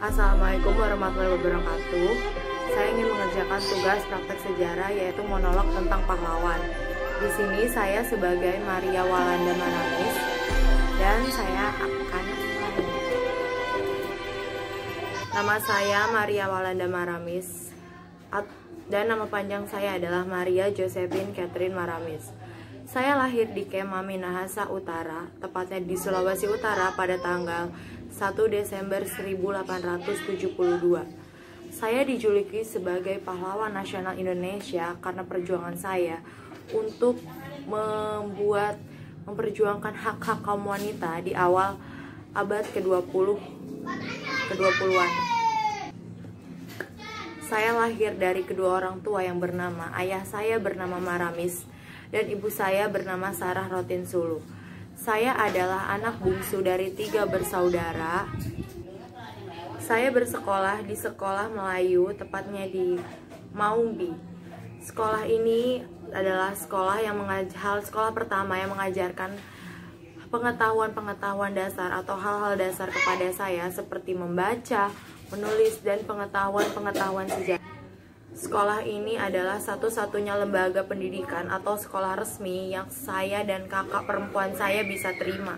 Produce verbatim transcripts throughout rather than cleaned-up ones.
Assalamualaikum warahmatullahi wabarakatuh. Saya ingin mengerjakan tugas praktek sejarah yaitu monolog tentang pahlawan. Di sini saya sebagai Maria Walanda Maramis dan saya akan nama saya Maria Walanda Maramis dan nama panjang saya adalah Maria Josephine Catherine Maramis. Saya lahir di Kemah Minahasa Utara, tepatnya di Sulawesi Utara pada tanggal satu Desember seribu delapan ratus tujuh puluh dua. Saya dijuluki sebagai pahlawan nasional Indonesia karena perjuangan saya untuk membuat memperjuangkan hak-hak kaum wanita di awal abad ke dua puluh ke dua puluhan. Saya lahir dari kedua orang tua yang bernama ayah saya bernama Maramis dan ibu saya bernama Sarah Rotin Sulu. Saya adalah anak bungsu dari tiga bersaudara. Saya bersekolah di sekolah Melayu, tepatnya di Maumbi. Sekolah ini adalah sekolah yang mengajar, sekolah pertama yang mengajarkan pengetahuan-pengetahuan dasar atau hal-hal dasar kepada saya seperti membaca, menulis, dan pengetahuan-pengetahuan sejarah. Sekolah ini adalah satu-satunya lembaga pendidikan atau sekolah resmi yang saya dan kakak perempuan saya bisa terima.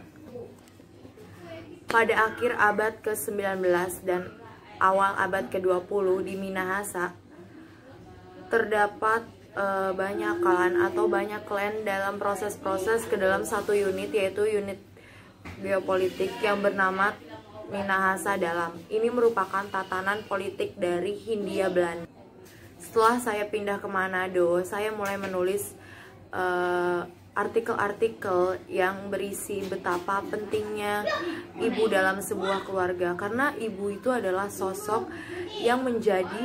Pada akhir abad ke sembilan belas dan awal abad ke dua puluh di Minahasa, terdapat e, banyak klan atau banyak klan dalam proses-proses ke dalam satu unit, yaitu unit geopolitik yang bernama Minahasa Dalam. Ini merupakan tatanan politik dari Hindia Belanda. Setelah saya pindah ke Manado, saya mulai menulis artikel-artikel uh, yang berisi betapa pentingnya ibu dalam sebuah keluarga. Karena ibu itu adalah sosok yang menjadi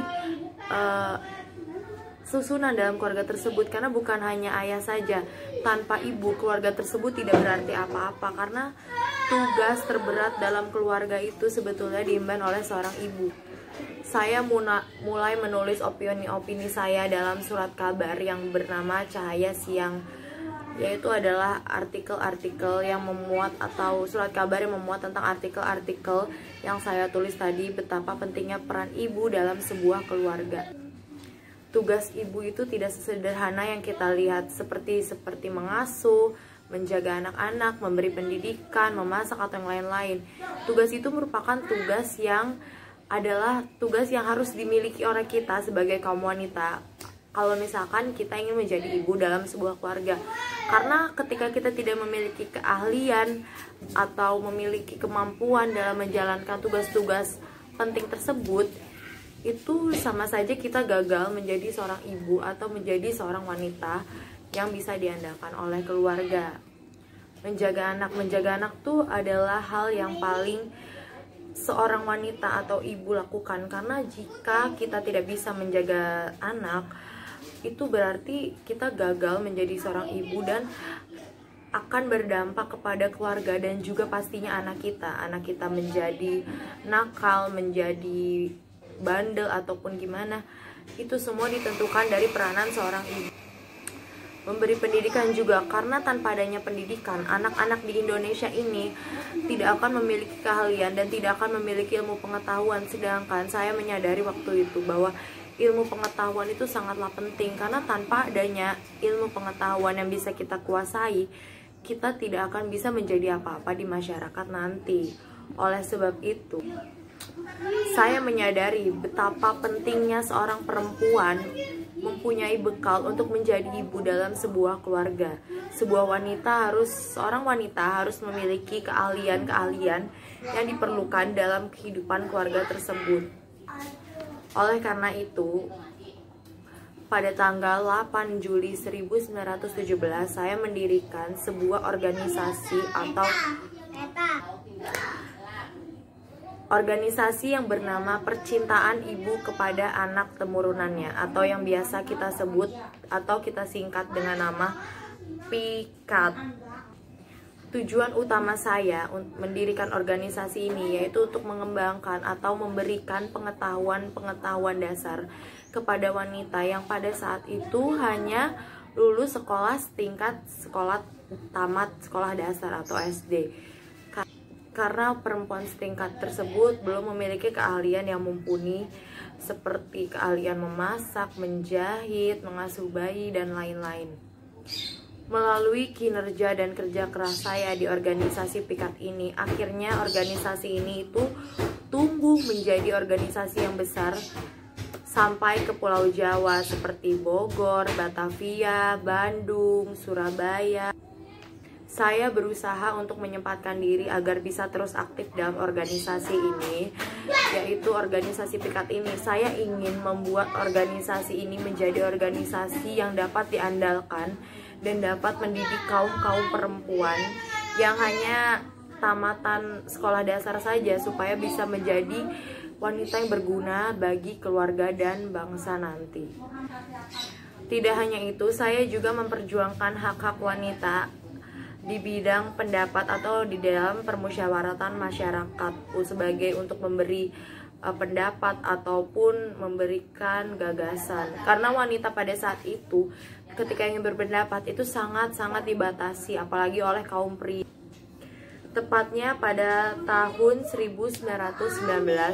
uh, susunan dalam keluarga tersebut. Karena bukan hanya ayah saja, tanpa ibu keluarga tersebut tidak berarti apa-apa. Karena tugas terberat dalam keluarga itu sebetulnya diemban oleh seorang ibu. Saya mulai menulis opini-opini saya dalam surat kabar yang bernama Cahaya Siang, yaitu adalah artikel-artikel yang memuat atau surat kabar yang memuat tentang artikel-artikel yang saya tulis tadi, betapa pentingnya peran ibu dalam sebuah keluarga. Tugas ibu itu tidak sesederhana yang kita lihat, seperti seperti mengasuh, menjaga anak-anak, memberi pendidikan, memasak atau yang lain-lain. Tugas itu merupakan tugas yang adalah tugas yang harus dimiliki oleh kita sebagai kaum wanita kalau misalkan kita ingin menjadi ibu dalam sebuah keluarga. Karena ketika kita tidak memiliki keahlian atau memiliki kemampuan dalam menjalankan tugas-tugas penting tersebut, itu sama saja kita gagal menjadi seorang ibu atau menjadi seorang wanita yang bisa diandalkan oleh keluarga. Menjaga anak, menjaga anak tuh adalah hal yang paling seorang wanita atau ibu lakukan, karena jika kita tidak bisa menjaga anak, itu berarti kita gagal menjadi seorang ibu dan akan berdampak kepada keluarga dan juga pastinya anak kita. Anak kita menjadi nakal, menjadi bandel ataupun gimana, itu semua ditentukan dari peranan seorang ibu. Memberi pendidikan juga, karena tanpa adanya pendidikan, anak-anak di Indonesia ini tidak akan memiliki keahlian dan tidak akan memiliki ilmu pengetahuan. Sedangkan saya menyadari waktu itu bahwa ilmu pengetahuan itu sangatlah penting, karena tanpa adanya ilmu pengetahuan yang bisa kita kuasai, kita tidak akan bisa menjadi apa-apa di masyarakat nanti. Oleh sebab itu, saya menyadari betapa pentingnya seorang perempuan mempunyai bekal untuk menjadi ibu dalam sebuah keluarga. Sebuah wanita harus, seorang wanita harus memiliki keahlian-keahlian yang diperlukan dalam kehidupan keluarga tersebut. Oleh karena itu, pada tanggal delapan Juli seribu sembilan ratus tujuh belas, saya mendirikan sebuah organisasi atau organisasi yang bernama Percintaan Ibu kepada Anak Temurunannya, atau yang biasa kita sebut atau kita singkat dengan nama P I C A T. Tujuan utama saya untuk mendirikan organisasi ini yaitu untuk mengembangkan atau memberikan pengetahuan-pengetahuan dasar kepada wanita yang pada saat itu hanya lulus sekolah setingkat sekolah tamat sekolah dasar atau S D. karena perempuan setingkat tersebut belum memiliki keahlian yang mumpuni seperti keahlian memasak, menjahit, mengasuh bayi, dan lain-lain. Melalui kinerja dan kerja keras saya di organisasi Pikat ini, akhirnya organisasi ini itu tumbuh menjadi organisasi yang besar sampai ke Pulau Jawa seperti Bogor, Batavia, Bandung, Surabaya. Saya berusaha untuk menyempatkan diri agar bisa terus aktif dalam organisasi ini, yaitu organisasi Pikat ini. Saya ingin membuat organisasi ini menjadi organisasi yang dapat diandalkan dan dapat mendidik kaum-kaum perempuan yang hanya tamatan sekolah dasar saja supaya bisa menjadi wanita yang berguna bagi keluarga dan bangsa nanti. Tidak hanya itu, saya juga memperjuangkan hak-hak wanita di bidang pendapat atau di dalam permusyawaratan masyarakat sebagai untuk memberi uh, pendapat ataupun memberikan gagasan. Karena wanita pada saat itu ketika ingin berpendapat itu sangat-sangat dibatasi, apalagi oleh kaum pria. Tepatnya pada tahun seribu sembilan ratus sembilan belas,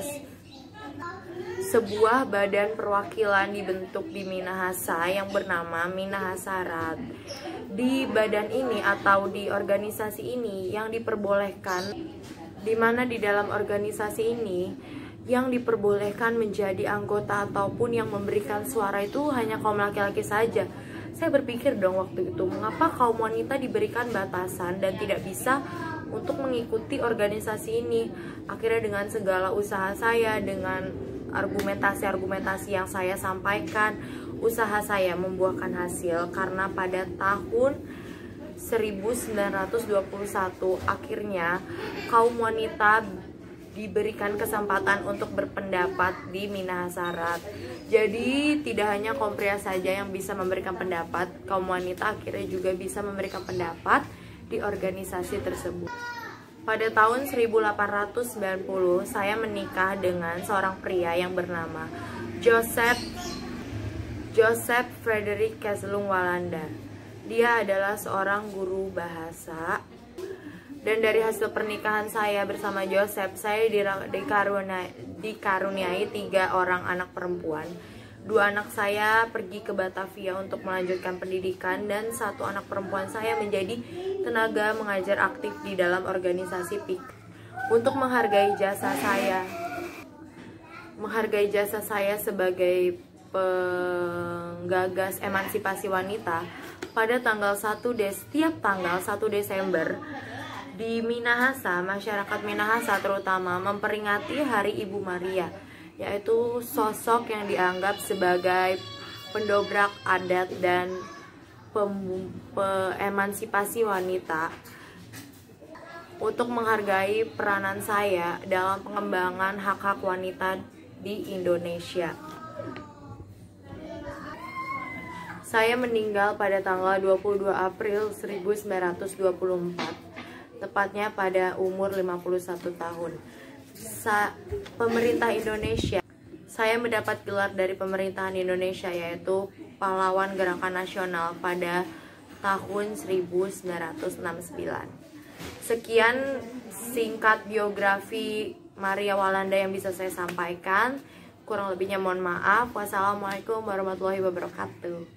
sebuah badan perwakilan dibentuk di Minahasa yang bernama Minahasarat. Di badan ini atau di organisasi ini yang diperbolehkan, di mana di dalam organisasi ini yang diperbolehkan menjadi anggota ataupun yang memberikan suara itu hanya kaum laki-laki saja. Saya berpikir dong waktu itu, mengapa kaum wanita diberikan batasan dan tidak bisa untuk mengikuti organisasi ini. Akhirnya dengan segala usaha saya, dengan argumentasi-argumentasi yang saya sampaikan, usaha saya membuahkan hasil karena pada tahun seribu sembilan ratus dua puluh satu akhirnya kaum wanita diberikan kesempatan untuk berpendapat di Minahasarat. Jadi tidak hanya kaum pria saja yang bisa memberikan pendapat, kaum wanita akhirnya juga bisa memberikan pendapat di organisasi tersebut. Pada tahun seribu delapan ratus sembilan puluh, saya menikah dengan seorang pria yang bernama Joseph Joseph Frederick Keselung Walanda. Dia adalah seorang guru bahasa. Dan dari hasil pernikahan saya bersama Joseph, saya dikaruniai, dikaruniai tiga orang anak perempuan. Dua anak saya pergi ke Batavia untuk melanjutkan pendidikan, dan satu anak perempuan saya menjadi tenaga mengajar aktif di dalam organisasi P I K. Untuk menghargai jasa saya, menghargai jasa saya sebagai penggagas emansipasi wanita, pada tanggal satu Des, setiap tanggal satu Desember di Minahasa, masyarakat Minahasa terutama memperingati Hari Ibu Maria, yaitu sosok yang dianggap sebagai pendobrak adat dan emansipasi wanita, untuk menghargai peranan saya dalam pengembangan hak-hak wanita di Indonesia. Saya meninggal pada tanggal dua puluh dua April seribu sembilan ratus dua puluh empat, tepatnya pada umur lima puluh satu tahun. Sa pemerintah Indonesia, saya mendapat gelar dari pemerintahan Indonesia, yaitu Pahlawan Gerakan Nasional pada tahun seribu sembilan ratus enam puluh sembilan. Sekian singkat biografi Maria Walanda yang bisa saya sampaikan. Kurang lebihnya mohon maaf. Wassalamualaikum warahmatullahi wabarakatuh.